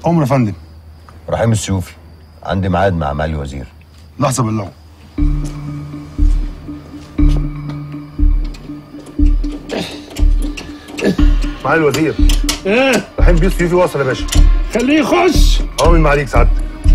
أمر يا فندم. رحيم السيوفي، عندي ميعاد مع معالي الوزير. لحظة بالله. معالي الوزير. ايه؟ رحيم بيه السيوفي واصل يا باشا. خليه يخش. من معاليك سعادتك.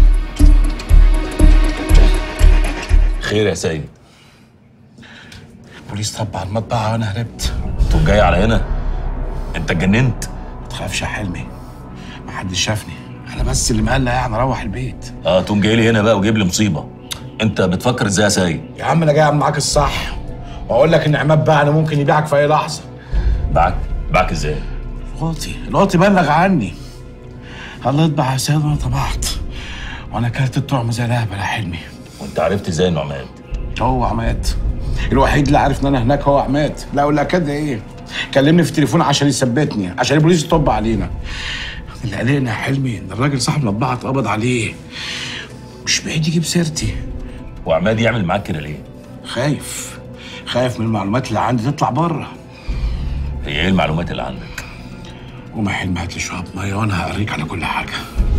خير يا سيد؟ البوليس طب على المطبعة وانا هربت. انت جاي على هنا؟ انت اتجننت؟ ما تخافش يا حلمي، ما حدش شافني، انا بس اللي مقلق يعني اروح البيت. تقوم جاي لي هنا بقى وجيب لي مصيبه. انت بتفكر ازاي يا سيد؟ يا عم انا جاي اعمل معاك الصح واقول لك ان عماد بقى انا ممكن يبيعك في اي لحظه. باعك ازاي؟ الواطي بلغ عني. الله يطبع يا سيد وانا طبعت، وانا كلت الطعم زي الهبل يا حلمي. وانت عرفت ازاي انه عماد؟ هو عماد الوحيد اللي عارف ان انا هناك، هو عماد. لا ولا كده ايه، كلمني في التليفون عشان يثبتني، عشان البوليس يطب علينا. اللي قلقنا يا حلمي ان الراجل صاحب المطبعه اتقبض عليه، مش بعيد يجيب سيرتي. وعماد يعمل معاك كده ليه؟ خايف من المعلومات اللي عندي تطلع بره. هي ايه المعلومات اللي عندك؟ قوم يا حلمي هات لي شويه ميه وانا هوريك على كل حاجه.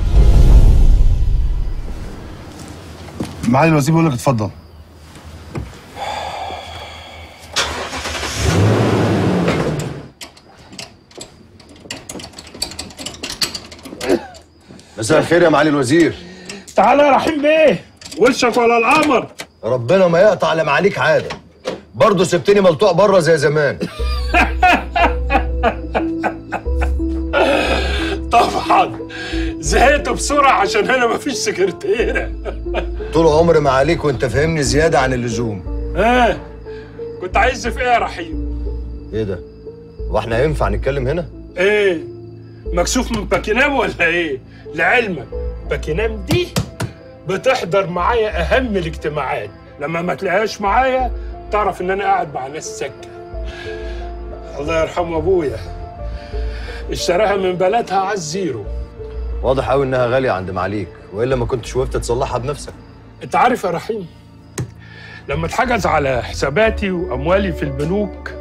معالي الوزير بيقول لك اتفضل. مساء الخير يا معالي الوزير. تعالى يا رحيم بيه، وشك ولا القمر. ربنا ما يقطع على معاليك عاده، برضه سبتني ملطوع بره زي زمان. طبعا زهقت بسرعه عشان هنا مفيش سكرتيره. طول عمري معاليك وانت فاهمني زياده عن اللزوم. كنت عايز في ايه يا رحيم؟ ايه ده؟ هو احنا ينفع نتكلم هنا؟ ايه؟ مكسوف من باكينام ولا ايه؟ لعلمك باكينام دي بتحضر معايا اهم الاجتماعات، لما ما تلاقيهاش معايا تعرف ان انا قاعد مع ناس سكه. الله يرحمه ابويا اشتراها من بلدها على الزيرو. واضح قوي انها غاليه عند معاليك، والا ما كنتش وقفت تصلحها بنفسك. انت عارف يا رحيم، لما اتحجز على حساباتي واموالي في البنوك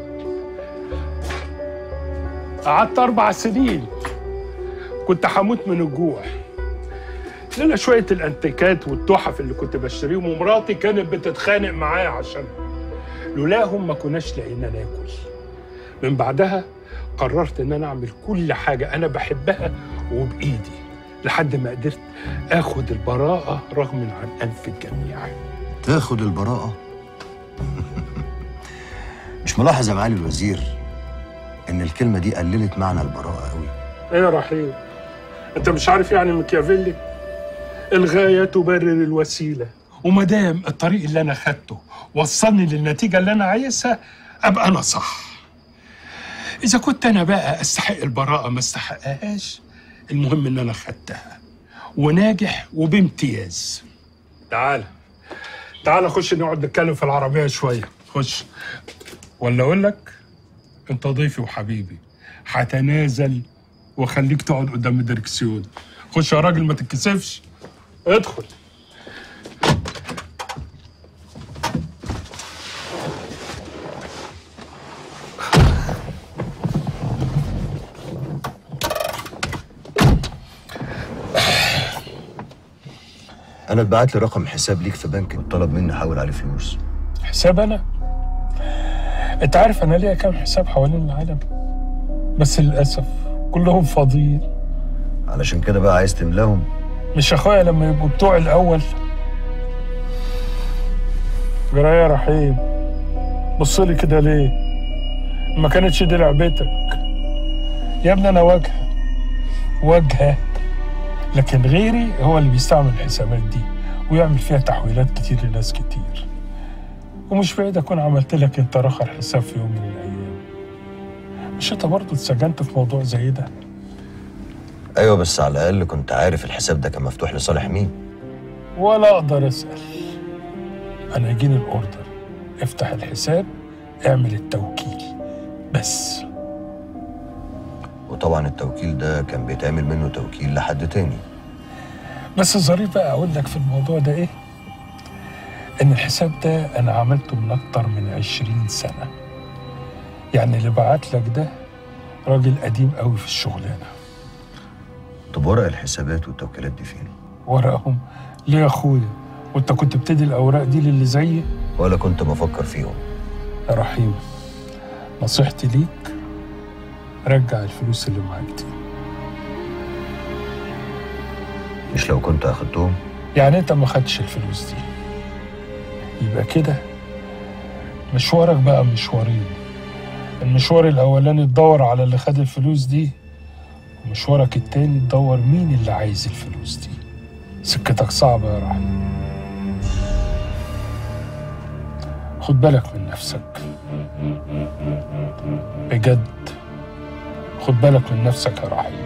قعدت 4 سنين كنت هموت من الجوع، لولا شويه الانتيكات والتحف اللي كنت بشتريهم، ومراتي كانت بتتخانق معايا عشان لولاهم ما كناش لاقينا ناكل. من بعدها قررت ان انا اعمل كل حاجه انا بحبها وبايدي لحد ما قدرت اخد البراءه رغم عن انف الجميع. تاخد البراءه؟ مش ملاحظ يا معالي الوزير ان الكلمه دي قللت معنى البراءه قوي؟ ايه يا رحيم، انت مش عارف يعني ميكافيلي؟ الغايه تبرر الوسيله، وما دام الطريق اللي انا خدته وصلني للنتيجه اللي انا عايزها ابقى انا صح. اذا كنت انا بقى استحق البراءه ما استحقهاش، المهم ان انا خدتها وناجح وبامتياز. تعال خش نقعد نتكلم في العربيه شويه. خش، ولا اقول لك انت ضيفي وحبيبي، هتنازل واخليك تقعد قدام الدركسيون. خش يا راجل ما تتكسفش، ادخل. انا اتبعت لي رقم حساب ليك في بنك وطلب مني احول عليه فلوس. حساب انا؟ انت عارف انا ليا كام حساب حوالين العالم، بس للاسف كلهم فاضيين. علشان كده بقى عايز تملاهم؟ مش اخويا لما يبقوا بتوع الاول؟ جرايه يا رحيم، بصلي كده ليه؟ ما كانتش دي لعبتك يا ابني. انا واجهه، لكن غيري هو اللي بيستعمل الحسابات دي ويعمل فيها تحويلات كتير لناس كتير. ومش بعيد اكون عملت لك انت رخر حساب في يوم من الايام. مش انت برضه اتسجنت في موضوع زي ده؟ ايوه، بس على الاقل كنت عارف الحساب ده كان مفتوح لصالح مين. ولا اقدر اسال. انا يجيني الاوردر، افتح الحساب، اعمل التوكيل بس. وطبعا التوكيل ده كان بيتعمل منه توكيل لحد تاني. بس الظريف بقى اقول لك في الموضوع ده ايه؟ ان الحساب ده انا عملته من اكتر من 20 سنة. يعني اللي بعت لك ده راجل قديم قوي في الشغلانة. طب ورق الحسابات والتوكيلات دي فين؟ ورقهم؟ ليه يا اخويا؟ وانت كنت بتدي الاوراق دي للي زيي؟ ولا كنت بفكر فيهم. يا رحيم، نصيحتي ليك رجع الفلوس اللي معاك دي. مش لو كنت اخدتهم؟ يعني انت ما خدتش الفلوس دي، يبقى كده مشوارك بقى مشوارين. المشوار الاولاني تدور على اللي خد الفلوس دي، ومشوارك التاني تدور مين اللي عايز الفلوس دي. سكتك صعبة يا رحيم، خد بالك من نفسك بجد، خد بالك من نفسك يا رحيم.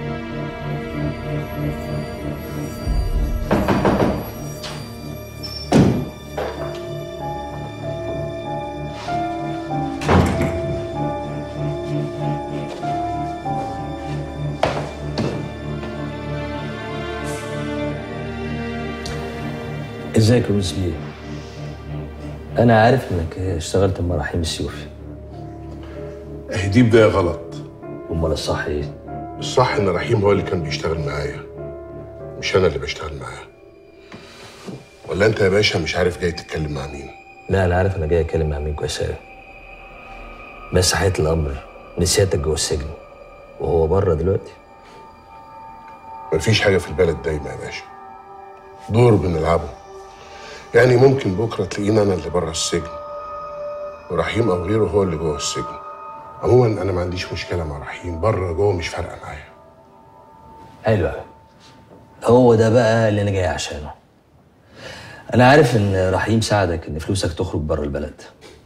ازيك يا مس بيه؟ انا عارف انك اشتغلت مع رحيم السيوفي. دي بداية غلط. امال الصح ايه؟ الصح ان رحيم هو اللي كان بيشتغل معايا، مش انا اللي بشتغل معاه. ولا انت يا باشا مش عارف جاي تتكلم مع مين؟ لا انا عارف انا جاي اتكلم مع مين كويس قوي، بس حقيقة الامر ان سيادتك جوه السجن وهو بره دلوقتي. مفيش حاجة في البلد دايما يا باشا، دور بنلعبه. يعني ممكن بكرة تلاقينا أنا اللي بره السجن ورحيم أو غيره هو اللي جوه السجن. عموما أنا ما عنديش مشكلة مع رحيم، بره جوه مش فارقة معايا. حلو قوي، هو ده بقى اللي أنا جاي عشانه. أنا عارف إن رحيم ساعدك إن فلوسك تخرج بره البلد.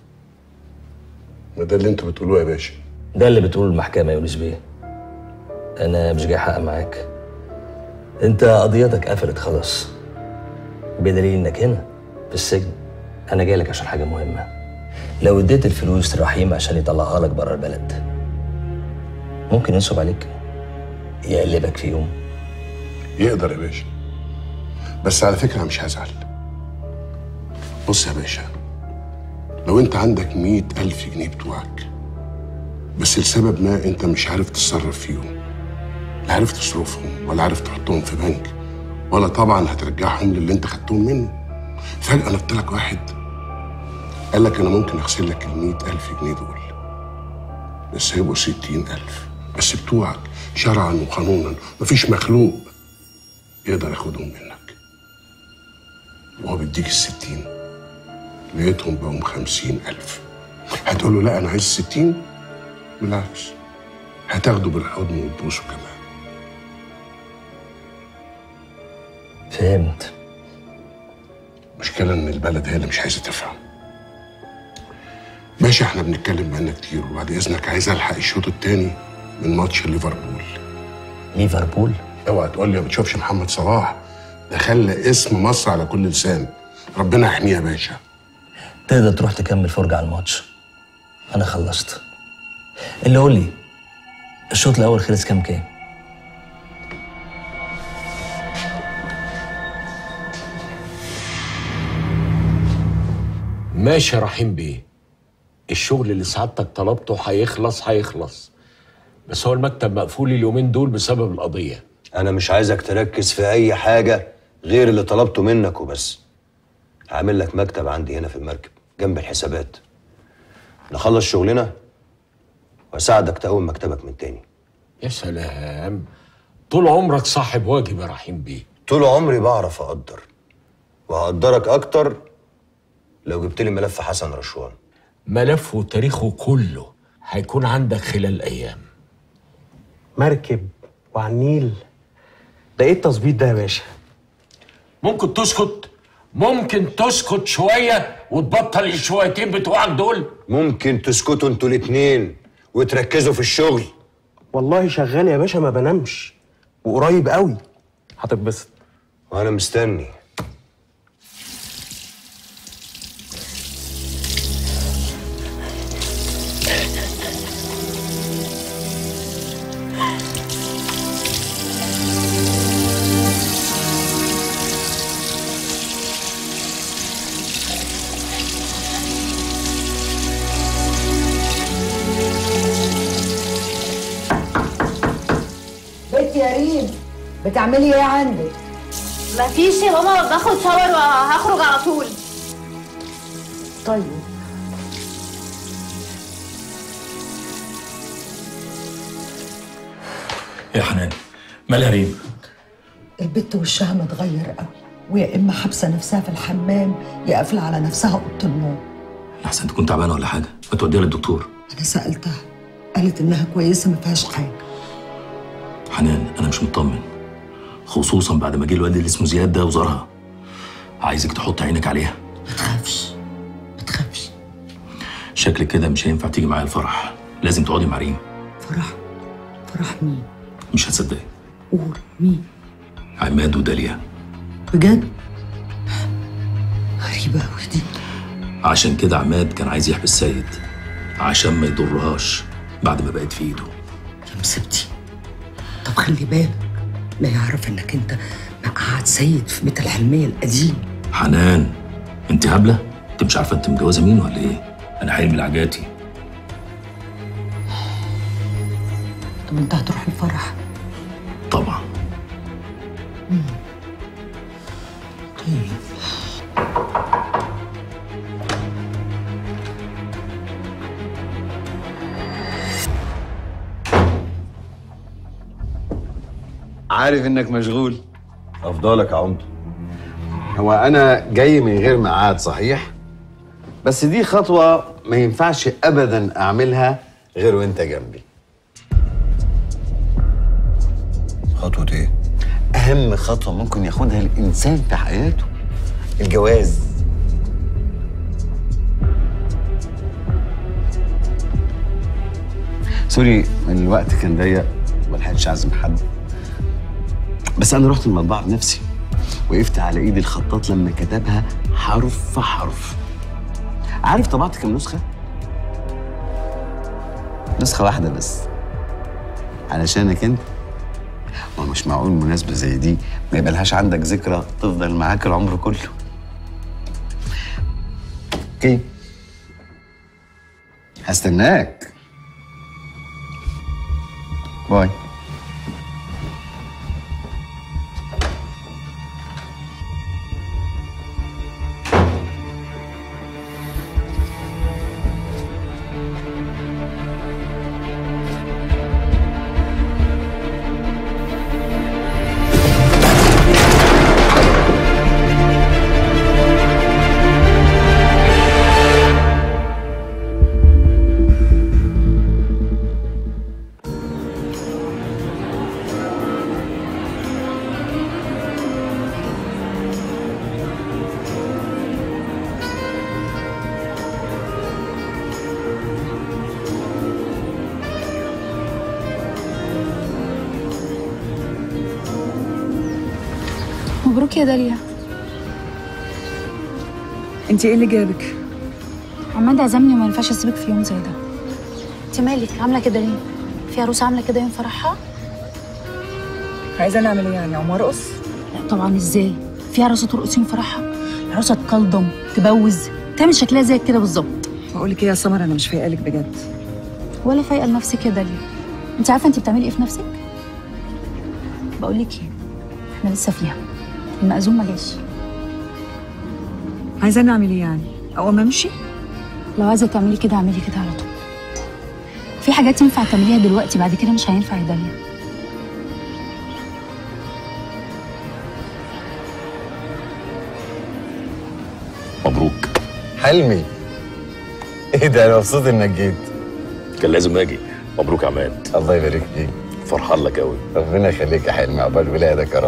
ما ده اللي أنتوا بتقولوه يا باشا. ده اللي بتقوله المحكمة يا يونس بيه. أنا مش جاي أحقق معاك، أنت قضيتك قفلت خلاص، بدليل إنك هنا في السجن. أنا جاي لك عشان حاجة مهمة. لو اديت الفلوس لرحيم عشان يطلعها لك بره البلد، ممكن ينصب عليك، يقلبك في يوم. يقدر يا باشا، بس على فكرة أنا مش هزعل. بص يا باشا، لو أنت عندك 100,000 جنيه بتوعك بس لسبب ما أنت مش عارف تتصرف فيهم، لا عارف تصرفهم ولا عارف تحطهم في بنك، ولا طبعا هترجعهم للي أنت خدتهم منه. فجأة نط لك واحد قال لك أنا ممكن أغسل لك 100,000 جنيه دول، بس هيبقوا 60,000 بس بتوعك شرعا وقانونا. مفيش مخلوق يقدر ياخدهم منك. وهو بيديك ال60 لقيتهم بقوا 50,000، هتقول له لا أنا عايز 60؟ بالعكس، هتاخده بالحضن وتبوسه كمان. فهمت. المشكلة إن البلد هي اللي مش عايزة تفهم. باشا احنا بنتكلم بقالنا كتير، وبعد إذنك عايز ألحق الشوط التاني من ماتش ليفربول. ليفربول؟ اوعى تقول لي ما بتشوفش محمد صلاح، ده خلى اسم مصر على كل لسان. ربنا يحميه يا باشا. تقدر تروح تكمل فرجة على الماتش، أنا خلصت. اللي قول لي الشوط الأول خلص كام؟ ماشي يا رحيم بيه، الشغل اللي سعادتك طلبته هيخلص، بس هو المكتب مقفول اليومين دول بسبب القضية. أنا مش عايزك تركز في أي حاجة غير اللي طلبته منك وبس. هعمل لك مكتب عندي هنا في المركب جنب الحسابات، نخلص شغلنا وأساعدك تقوم مكتبك من تاني. يا سلام، طول عمرك صاحب واجب يا رحيم بيه. طول عمري بعرف أقدر، وهقدرك أكتر لو جبت لي ملف حسن رشوان. ملفه وتاريخه كله هيكون عندك خلال أيام. مركب وعلى النيل، ده ايه التظبيط ده يا باشا؟ ممكن تسكت شوية وتبطل الشويتين بتوعك دول؟ ممكن تسكتوا انتوا الاتنين وتركزوا في الشغل؟ والله شغال يا باشا، ما بنامش، وقريب قوي هتتبسط. وأنا مستني. بيت يا ريم، بتعملي ايه عندك؟ مفيش يا ماما، باخد شاور وهخرج على طول. طيب يا حنان مالها ريم؟ البت وشها متغير قوي، ويا اما حابسه نفسها في الحمام يا قافله على نفسها اوضه النوم. احسن تكون تعبانه ولا حاجه، ما توديها للدكتور. انا سالتها قالت انها كويسه ما فيهاش حاجه. حنان انا مش مطمن، خصوصا بعد ما جه الواد اللي اسمه زياد ده وزارها. عايزك تحط عينك عليها. ما تخافش ما تخافش. شكلك كده مش هينفع تيجي معايا الفرح، لازم تقعدي مع ريم. فرح؟ فرح مين؟ مش هتصدقي. قول مين؟ عماد وداليا. بجد؟ غريبه قوي دي. عشان كده عماد كان عايز يحبس سيد عشان ما يضرهاش بعد ما بقت في ايده. يا مصيبتي. طب خلي بالك لا يعرف انك انت مقعد سيد في بيت الحلميه القديم. حنان انت هبله؟ انت مش عارفه انت متجوزه مين ولا ايه؟ انا حلمي العجاتي. طب انت هتروح الفرح؟ طبعا. طيب عارف انك مشغول. افضلك يا عمده. هو انا جاي من غير ميعاد صحيح، بس دي خطوه ما ينفعش ابدا اعملها غير وانت جنبي. خطوه ايه؟ اهم خطوه ممكن ياخدها الانسان في حياته، الجواز. سوري الوقت كان ضيق وما لحقتش اعزم حد، بس انا رحت المطبعه بنفسي، وقفت على ايد الخطاط لما كتبها حرف في حرف. عارف طبعت كام نسخه؟ نسخه واحده بس علشانك انت. ما مش معقول مناسبه زي دي ما يبقالهاش عندك ذكرى تفضل معاك العمر كله. اوكي هستناك. باي. مبروك يا داليا. انت ايه اللي جابك؟ عماد عزمني وما ينفعش اسيبك في يوم زي ده. انت مالك عامله كده ليه؟ في عروسه عامله كده يوم فرحها؟ عايزه نعمل ايه يعني؟ اقوم ارقص؟ لا طبعا، ازاي؟ في عروسه ترقص يوم فرحها؟ العروسه تكلضم تبوز تعمل شكلها زي كده بالظبط. بقول لك ايه يا سمر، انا مش فايقه لك بجد. ولا فايقه لنفسك يا داليا. انت عارفه انت بتعملي ايه في نفسك؟ بقول لك ايه، احنا لسه فيها، المأذون ما جاش. عايزه نعمل ايه يعني؟ اقوم امشي؟ لو عايزه تعملي كده اعملي كده على طول. في حاجات ينفع تعمليها دلوقتي، بعد كده مش هينفع يا داليا. مبروك. حلمي ايه ده؟ انا مبسوط انك جيت. كان لازم اجي. مبروك يا عماد. الله يبارك فيك. فرحان لك قوي. ربنا يخليك يا حلمي، عقبال ولادك يا رب.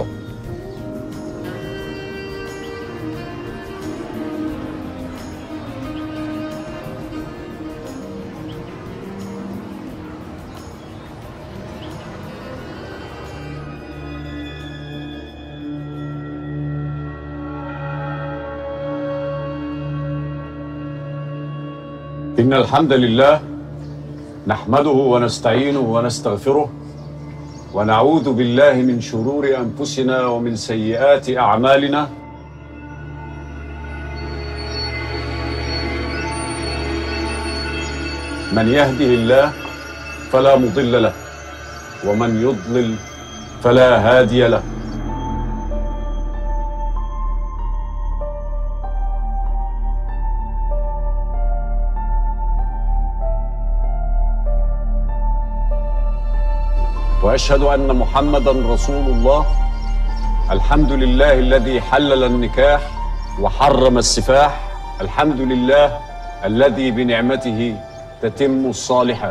إن الحمد لله نحمده ونستعينه ونستغفره ونعوذ بالله من شرور أنفسنا ومن سيئات أعمالنا. من يهده الله فلا مضل له ومن يضلل فلا هادي له. وأشهد أن محمدًا رسول الله. الحمد لله الذي حلل النكاح وحرم السفاح. الحمد لله الذي بنعمته تتم الصالحات.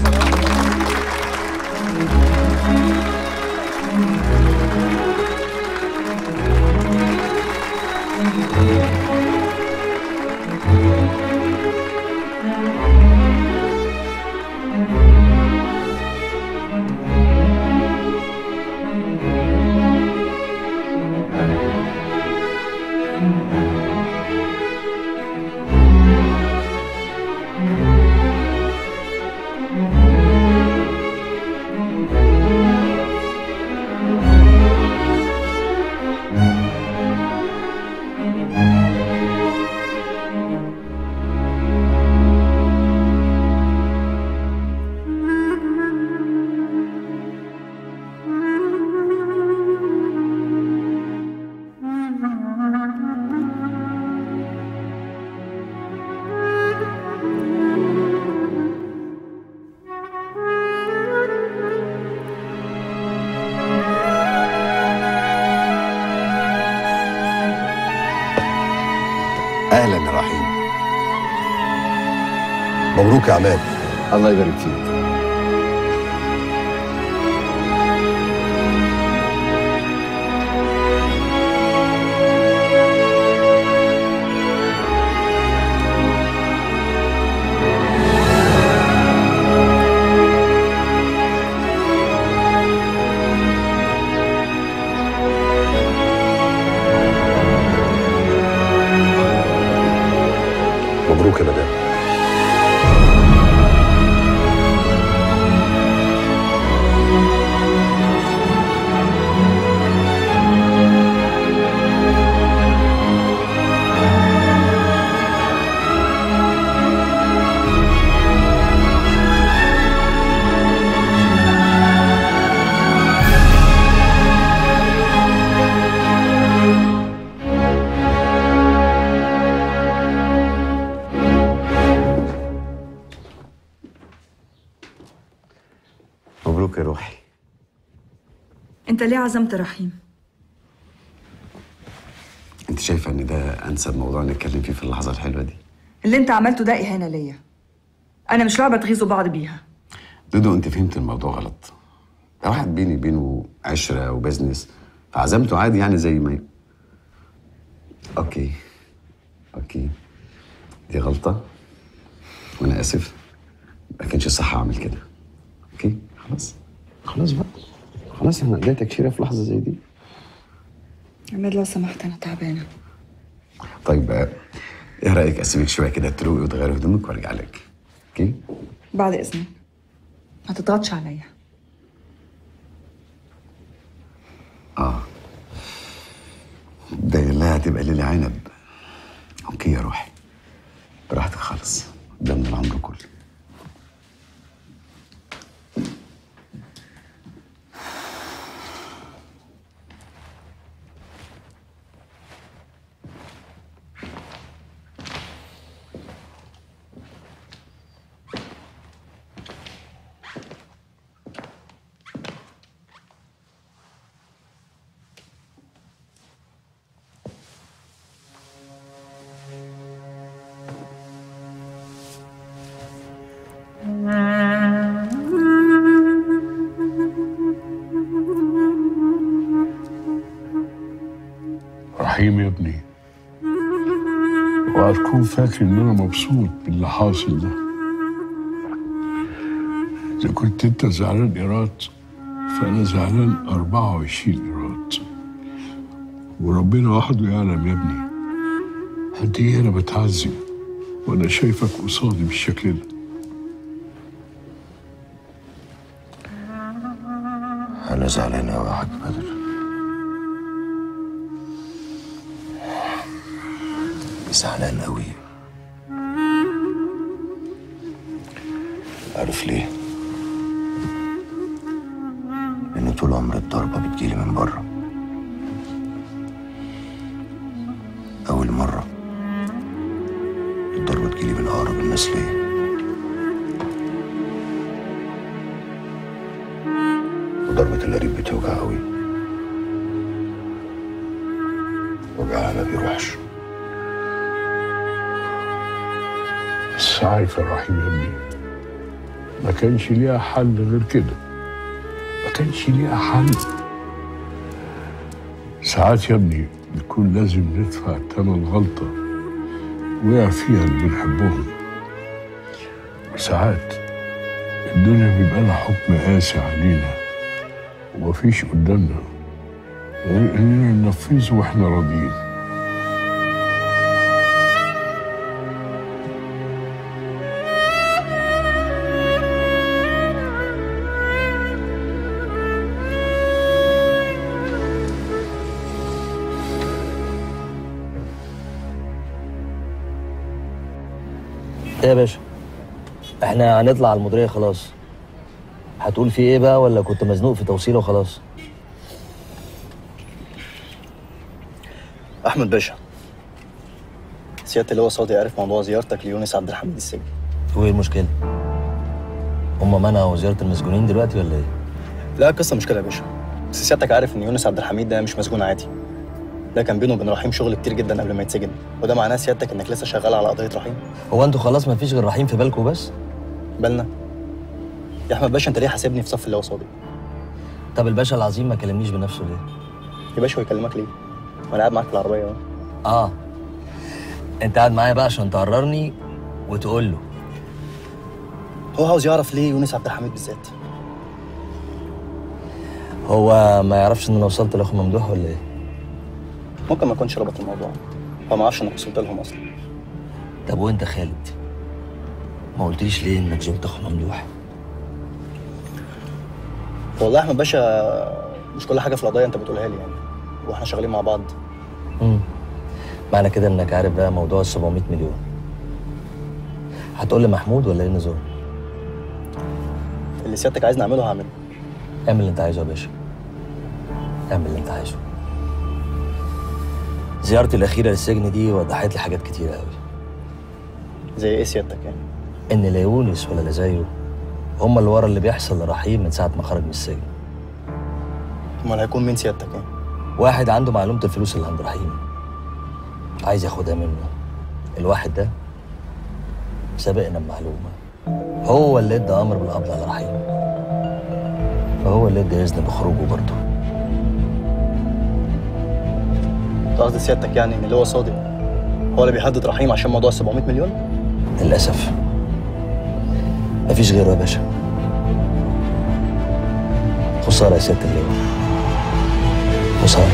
اهلا يا رحيم. مبروك يا عماد. الله يبارك فيك. مبروك يا مدام. مبروك يا روحي. انت ليه عزمت رحيم؟ انت شايفه ان ده انسب موضوع نتكلم فيه في اللحظه الحلوه دي؟ اللي انت عملته ده اهانه ليا. انا مش لعبه تغيظوا بعض بيها. دودو انت فهمت الموضوع غلط. ده واحد بيني وبينه عشره وبزنس، فعزمته عادي يعني زي ما اوكي دي غلطه وانا اسف. ما كانش صح اعمل كده. اوكي خلاص بقى. خلاص انا اديتك تكشيره في لحظه زي دي. عماد لو سمحت انا تعبانه. طيب ايه رايك اسيبك شويه كده تروقي وتغيري هدومك وارجع لك؟ اوكي؟ بعد اذنك ما تضغطش عليا. ده لا هتبقى ليلة عنب. اوكي يا روحي براحتك خالص. ده من العمر كله. رحيم يا ابني، وهتكون فاكر ان انا مبسوط باللي حاصل ده. اذا كنت انت زعلان ايراد فانا زعلان 24 ايراد. وربنا وحده يعلم يا ابني قد ايه انا بتعذب وانا شايفك قصادي بالشكل ده. انا زعلان قوي يا حاج بدر. زعلان قوي. عارف ليه؟ لأن طول عمري الضربة بتجيلي من بره. أول مرة الضربة تجيلي من أقرب الناس ليا. وضربة القريب بتوجع أوي، وجعها ما بيروحش. بس عارف يا رحيم يا ابني، ما كانش ليها حل غير كده، ما كانش ليها حل. ساعات يا ابني بيكون لازم ندفع تمن غلطة وقع فيها اللي بنحبهم، وساعات الدنيا بيبقى لها حكم قاسي علينا ومفيش قدامنا غير اننا ننفذه واحنا راضيين. ايه يا باشا، احنا هنطلع على المديريه خلاص. هتقول في ايه بقى، ولا كنت مزنوق في توصيله وخلاص؟ احمد باشا، سياده اللواء صادق عرف موضوع زيارتك ليونس عبد الحميد السجن. وايه المشكله؟ هم منعوا زياره المسجونين دلوقتي ولا ايه؟ لا القصه مش كده يا باشا، بس سيادتك عارف ان يونس عبد الحميد ده مش مسجون عادي. ده كان بينه وبين رحيم شغل كتير جدا قبل ما يتسجن، وده معناه سيادتك انك لسه شغال على قضيه رحيم. هو انتوا خلاص ما فيش غير رحيم في بالكم بس؟ بالنا يا احمد باشا، انت ليه حاسبني في صف اللواء صادق؟ طب الباشا العظيم ما كلمنيش بنفسه ليه؟ يا باشا هو يكلمك ليه؟ وانا قاعد معاك في العربيه اهو. انت قاعد معايا بقى عشان تقررني وتقول له. هو عاوز يعرف ليه يونس عبد الحميد بالذات. هو ما يعرفش ان انا وصلت لاخو ممدوح ولا ايه؟ ممكن ما يكونش ربط الموضوع، هو ما عرفش انك وصلت لهم اصلا. طب وانت خالد، ما قلتليش ليه انك زرت اخو ممدوح؟ والله يا احمد باشا مش كل حاجه في القضيه انت بتقولها لي يعني، واحنا شغالين مع بعض. معنى كده انك عارف بقى موضوع ال 700 مليون. هتقول لمحمود ولا ايه النظام؟ اللي سيادتك عايز نعمله هعمله. اعمل اللي انت عايزه يا باشا، اعمل اللي انت عايزه. زيارتي الاخيره للسجن دي وضحت لي حاجات كتيره قوي. زي ايه سيادتك يعني؟ ان لا يونس ولا لا زيه هم اللي ورا اللي بيحصل لرحيم من ساعه ما خرج من السجن. امال هيكون مين سيادتك يعني؟ واحد عنده معلومه الفلوس اللي عند رحيم، عايز ياخدها منه. الواحد ده سابقنا بمعلومه، هو اللي ادى امر بالقبض على رحيم، فهو اللي ادى اذن بخروجه برضه. قصد سيادتك يعني ان اللي هو صادق هو اللي بيهدد رحيم عشان موضوع 700 مليون؟ للاسف مفيش غيره يا باشا. خساره يا سياده اللواء، خساره.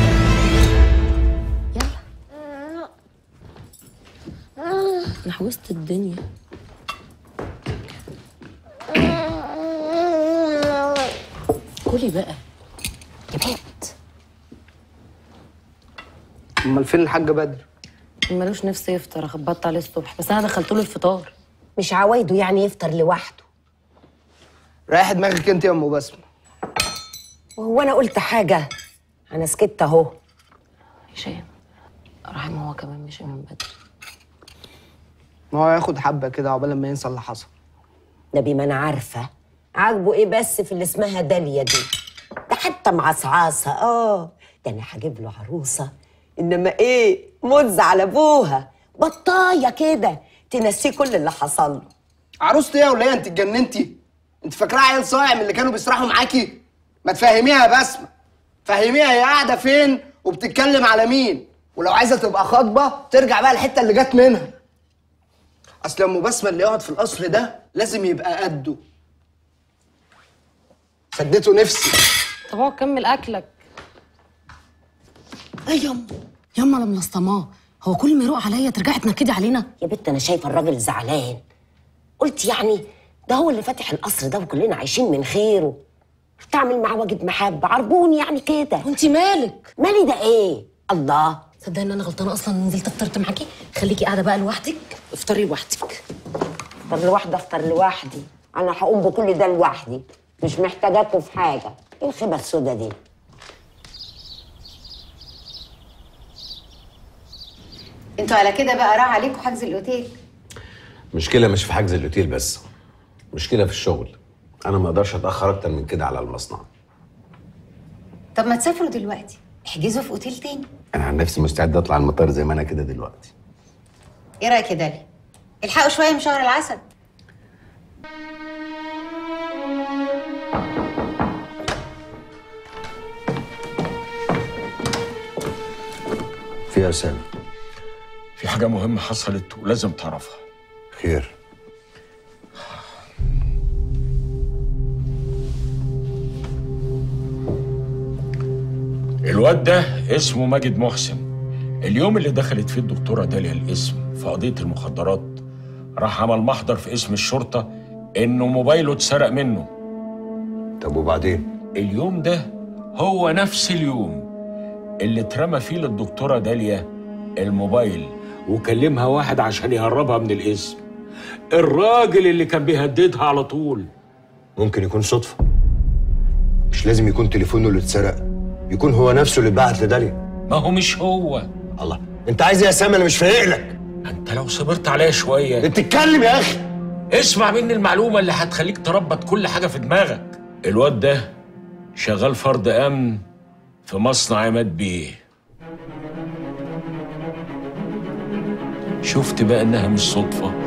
انا حوست الدنيا. كلي بقى يا بنت. امال فين الحاج بدر؟ ملوش نفس يفطر، خبطت عليه الصبح بس انا دخلت له الفطار. مش عوايده يعني يفطر لوحده. رايح دماغك انت يا ام بسمه. وهو انا قلت حاجه؟ انا سكت اهو. هشام رحيم هو كمان مشي من بدري. ما هو ياخد حبه كده عقبال ما ينسى اللي حصل. نبي ما انا عارفه عاجبه ايه بس في اللي اسمها داليا دي. ده حتى معصعصه. ده انا هجيب له عروسه انما ايه مز على ابوها بطايه كده تنسيه كل اللي حصل له. عروستي ايه يا وليه؟ انت اتجننتي؟ انت فاكراها عيال صايع من اللي كانوا بيسرحوا معاكي؟ ما تفهميها يا بسمه، فهميها هي قاعده فين وبتتكلم على مين، ولو عايزه تبقى خاطبه ترجع بقى الحته اللي جت منها. اصل ام بسمه اللي يقعد في القصر ده لازم يبقى قده. سديته نفسي. طب اقعد كمل اكلك. ايه ياما انا منصماه، هو كل ما يروق عليا ترجعي تنكدي علينا؟ يا بنت انا شايفه الراجل زعلان. قلت يعني ده هو اللي فاتح القصر ده وكلنا عايشين من خيره. تعمل معاه واجب محبه عربوني يعني كده. وانت مالك؟ مالي ده ايه؟ الله. تصدقي ان انا غلطانه اصلا نزلت افطرت معاكي؟ خليكي قاعده بقى لوحدك، افطري لوحدك. افطر لوحدي افطر لوحدي، انا هقوم بكل ده لوحدي، مش محتاجاكوا في حاجه. ايه الخيبه السودا دي؟ انتوا على كده بقى راح عليكم حجز الاوتيل؟ مشكلة مش في حجز الأوتيل بس، مشكلة في الشغل. أنا ما أقدرش أتأخر أكتر من كده على المصنع. طب ما تسافروا دلوقتي، احجزوا في اوتيل تاني. أنا عن نفسي مستعد أطلع المطار زي ما أنا كده دلوقتي. ايه رايك يا داليا؟ الحقوا شويه من شهر العسل. في يا سامي؟ في حاجة مهمة حصلت ولازم تعرفها. خير؟ الواد ده اسمه ماجد محسن. اليوم اللي دخلت فيه الدكتورة داليا الاسم في قضية المخدرات راح عمل محضر في اسم الشرطة إنه موبايله اتسرق منه. طب وبعدين؟ اليوم ده هو نفس اليوم اللي اترمى فيه للدكتورة داليا الموبايل وكلمها واحد عشان يهربها من الاسم. الراجل اللي كان بيهددها على طول. ممكن يكون صدفة، مش لازم يكون تليفونه اللي اتسرق، يكون هو نفسه اللي بعت لداليا. ما هو مش هو. الله، انت عايز ايه يا سامي؟ انا مش فايق لك. انت لو صبرت عليا شويه. اتكلم يا اخي. اسمع مني المعلومه اللي هتخليك تربط كل حاجه في دماغك. الواد ده شغال فرد امن في مصنع عماد بيه. شفت بقى انها مش صدفه؟